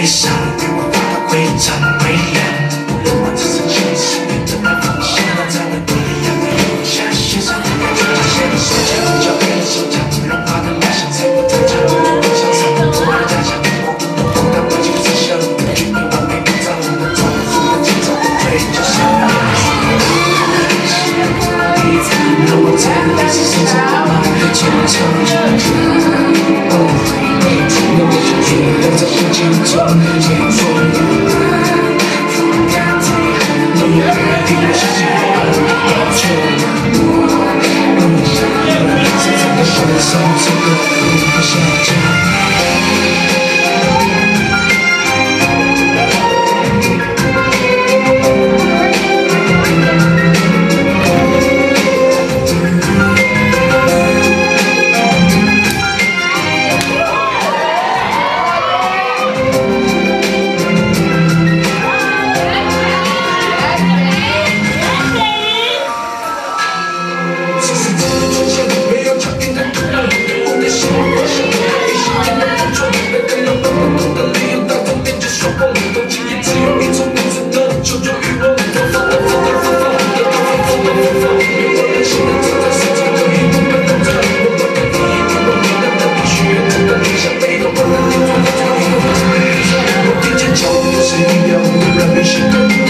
悲伤，与我发到会场微凉。我只是其实你的那方向，才会不一样的留下写上你的就写的手枪，交给了手枪，融化的蜡像才不太长，我想上我的家乡，我不能碰到我就只想，绝对完美不脏，我抓不住的节奏，对，就是让我在历史上走到哪个前程。那我就停留在时间中演出。你也别替我相信我要错。现在的手上这个不下降。我听见脚步是一样的人们心。